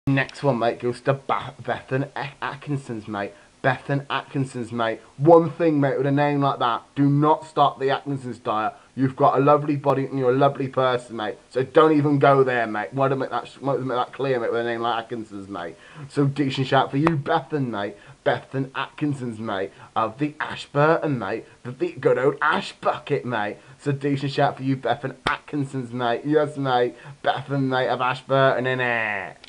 Next one, mate, goes to Bethan Atkinson's, mate. Bethan Atkinson's, mate. One thing, mate, with a name like that, do not start the Atkinson's diet. You've got a lovely body and you're a lovely person, mate. So don't even go there, mate. Want to make that clear, mate, with a name like Atkinson's, mate. So decent shout for you, Bethan, mate. Bethan Atkinson's, mate. Of the Ashburton, mate. The good old Ash Bucket, mate. So decent shout for you, Bethan Atkinson's, mate. Yes, mate. Bethan, mate, of Ashburton, innit?